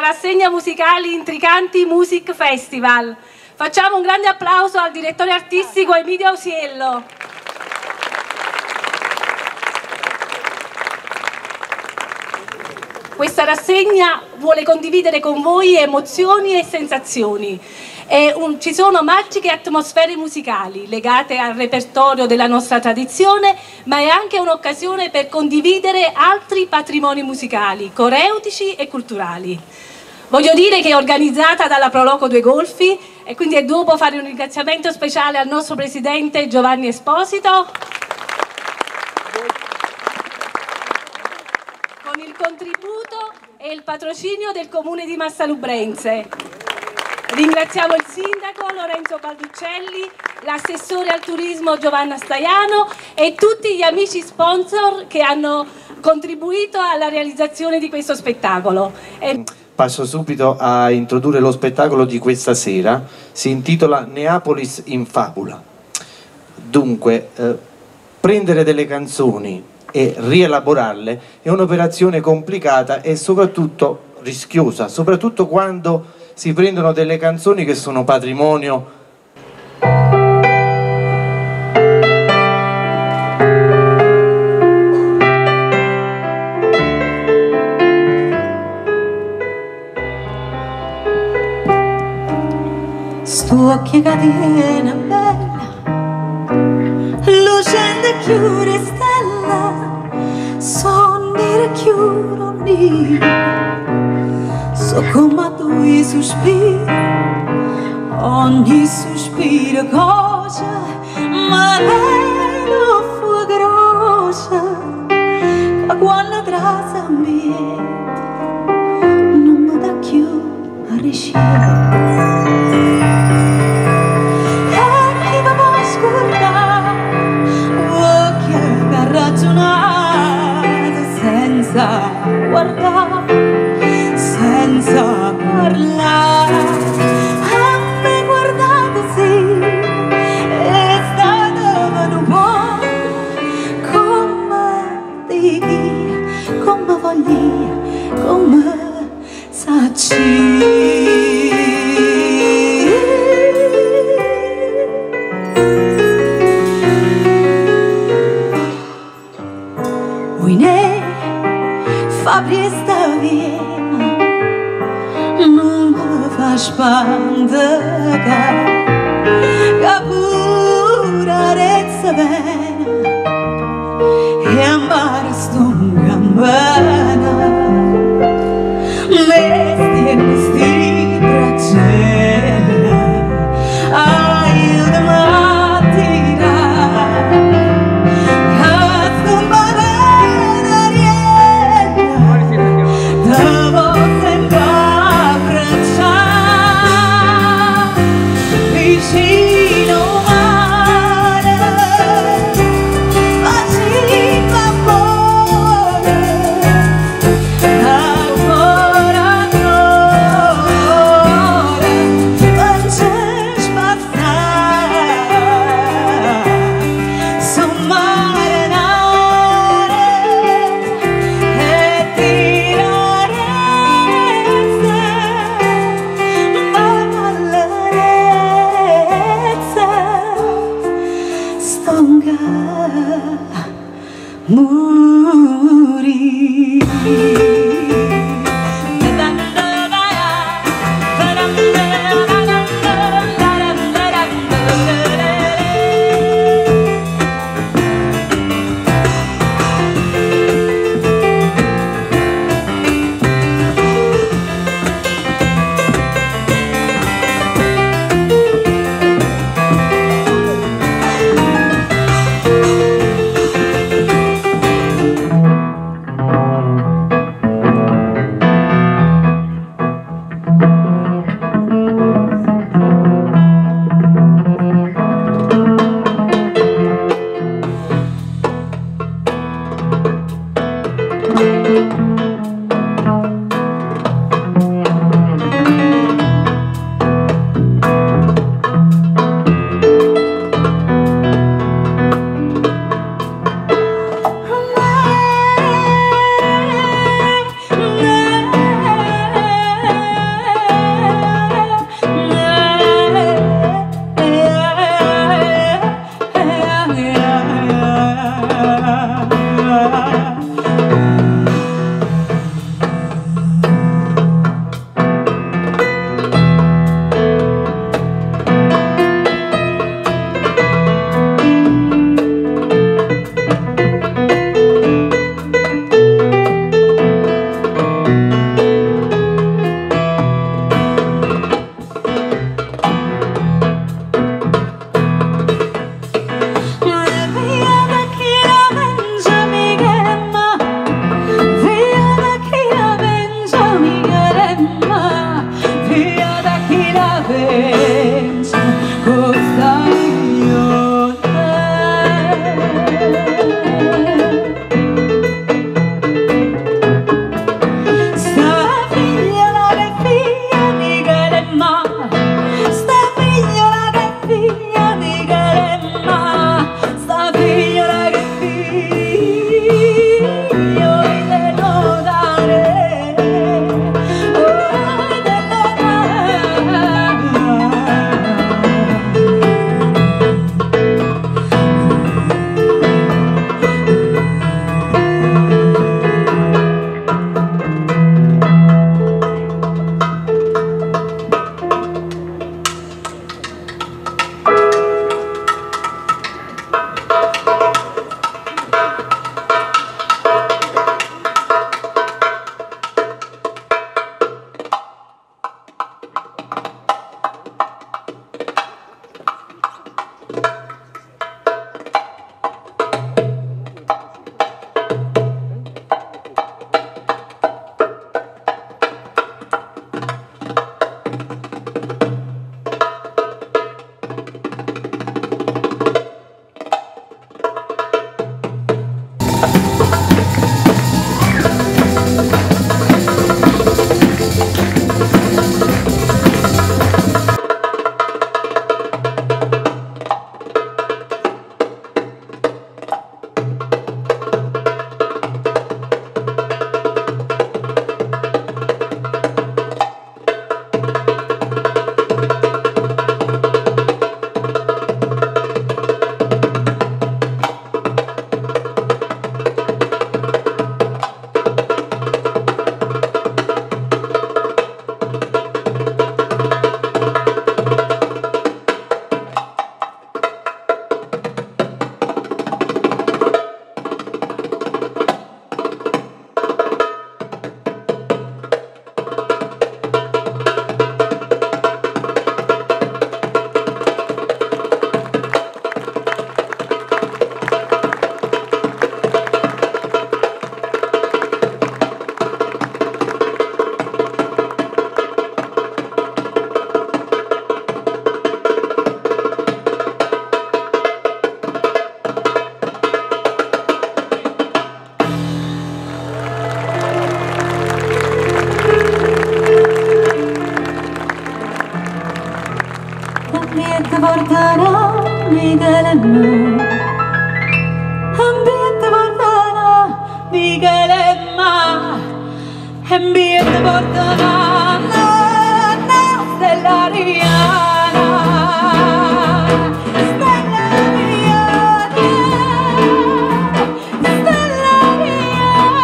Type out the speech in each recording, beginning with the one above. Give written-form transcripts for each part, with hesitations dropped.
rassegna musicale Intricanti Music Festival. Facciamo un grande applauso al direttore artistico Emilio Ausiello. Questa rassegna vuole condividere con voi emozioni e sensazioni. Ci sono magiche atmosfere musicali legate al repertorio della nostra tradizione, ma è anche un'occasione per condividere altri patrimoni musicali, coreutici e culturali. Voglio dire che è organizzata dalla Proloco Due Golfi e quindi è dopo fare un ringraziamento speciale al nostro presidente Giovanni Esposito, con il contributo e il patrocinio del comune di Massalubrense. Ringraziamo il sindaco Lorenzo Balduccelli, l'assessore al turismo Giovanna Staiano e tutti gli amici sponsor che hanno contribuito alla realizzazione di questo spettacolo. Passo subito a introdurre lo spettacolo di questa sera. Si intitola Neapolis in fabula. Dunque, prendere delle canzoni e rielaborarle è un'operazione complicata e soprattutto rischiosa, soprattutto quando si prendono delle canzoni che sono patrimonio sto occhi catena bella, lucente chiure stella, sonnire chiuro nero. So come tu i sospiri, ogni sospiro cosa, ma lo fuocosa, che quando trasa a me non mi dà più a ricevere. E chi mi può scordare, occhi che ragionate senza guardare, senza parlare, a me guardate sì, è stato un po' come di chi, come voglia, come sacci. Uine, fa priesta via, non mi fa spandere, che pure arezza bene e amare sto un gambana, mesti braccella, aiutami a tirare, che sto bene ariella, devo sempre vicino mare, facciamo amore, ancora non c'è spazzare, sul mare nare e tirare stonga muri. penso cosa io sta figliola che figlia Michele ma sta figliola che figlia Michele ma sta figliola che figlio te lo dare te lo ambiente portano Michele ma ambiente portano Michele ma ambiente portano Stella Rihanna Stella Rihanna Stella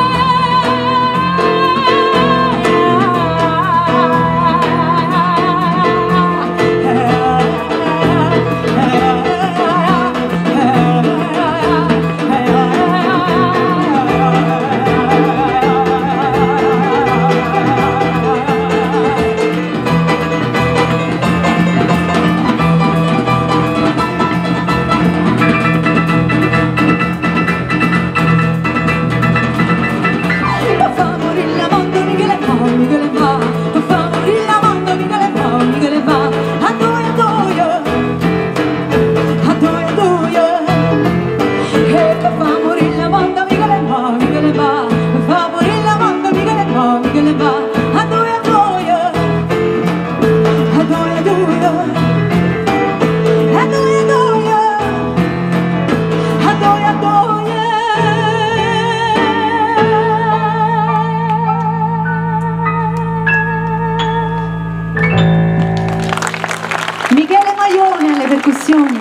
percussioni.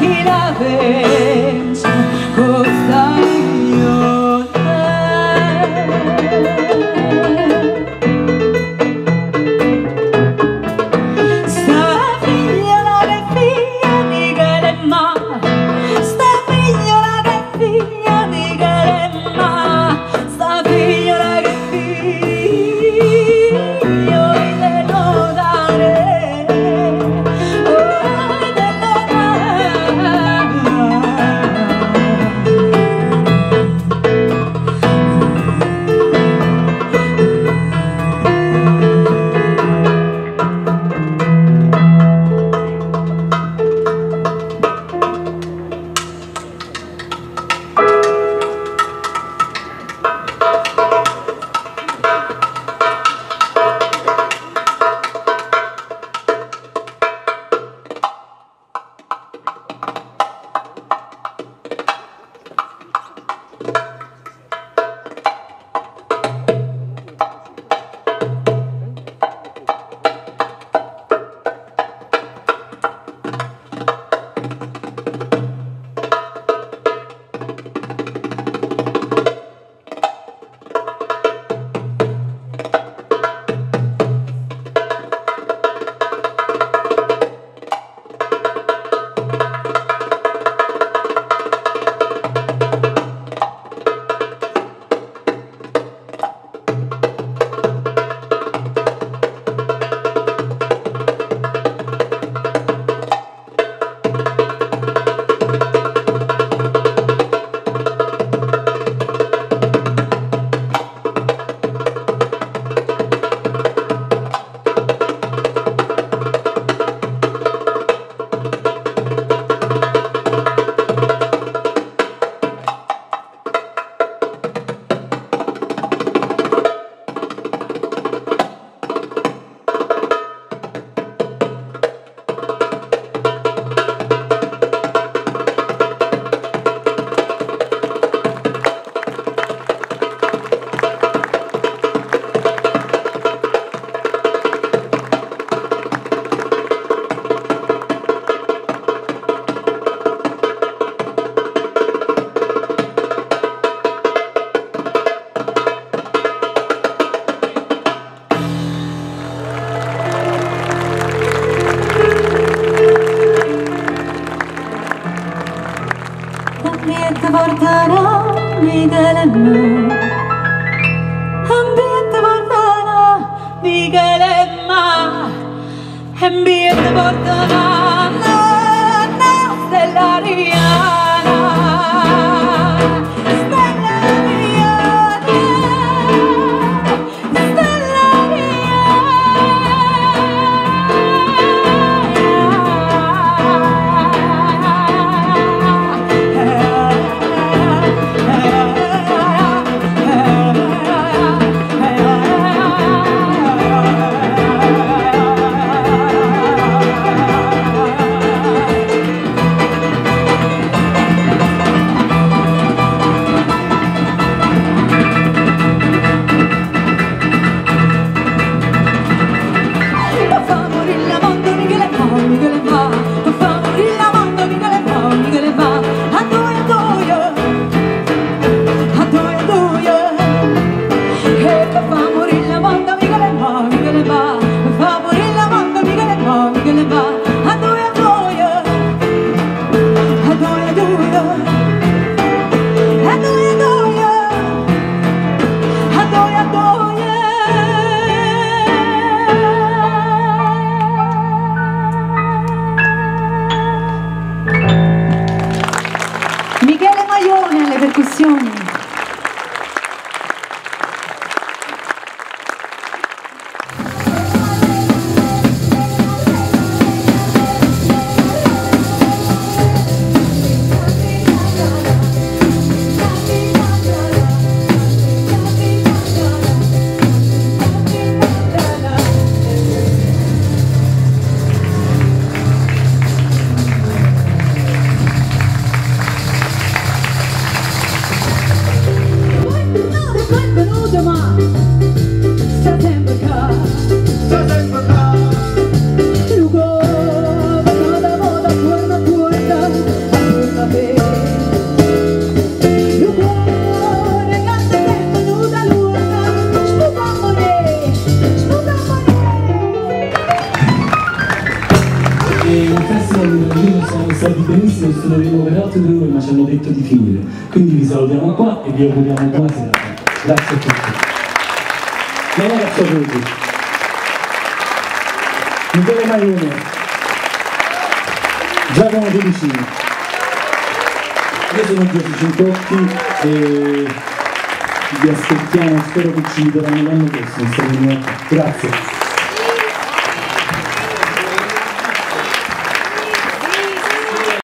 chi la pensa cosa io sta figliola che figlia di Galemma, sta figliola che figlia di Galemma, sta figliola che figlio di notare, oh di ambiente portano di Galemma, ambiente portano di Galemma, ambiente portano stella Rihanna, stella Rihanna, stella Michele Maione alle percussioni. noi siamo stati benissimo, studieremo per altre 2 ore, ma ci hanno detto di finire. Quindi vi salutiamo qua e vi auguriamo buona serata. Grazie a tutti. Non è a tutti. Michele Maione, Giacomo Felicini. Io sono Giorgio Cincotti e vi aspettiamo, spero che ci vedranno l'anno prossimo. Grazie.